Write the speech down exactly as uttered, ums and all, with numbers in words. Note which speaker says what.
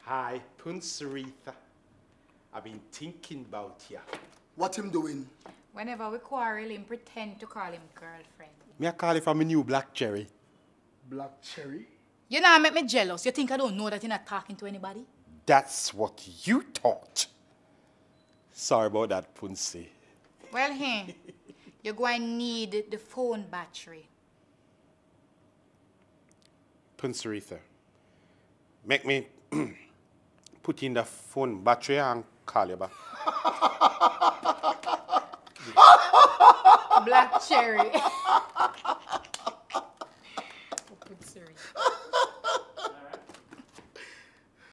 Speaker 1: Hi, Punsaritha. I've been thinking about you.
Speaker 2: What him doing?
Speaker 3: Whenever we quarrel, him pretend to call him girlfriend.
Speaker 1: Me I call it from my new black cherry.
Speaker 2: Black cherry?
Speaker 3: You know, make me jealous. You think I don't know that you're not talking to anybody?
Speaker 1: That's what you thought. Sorry about that, Punsi.
Speaker 3: Well, hey, you're going to need the phone battery.
Speaker 1: Punsaritha, make me put in the phone battery and call you back.
Speaker 3: Black cherry.